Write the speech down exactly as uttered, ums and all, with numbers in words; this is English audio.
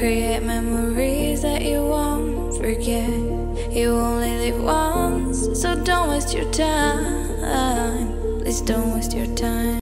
Create memories that you won't forget. You only live once, so don't waste your time. Please don't waste your time.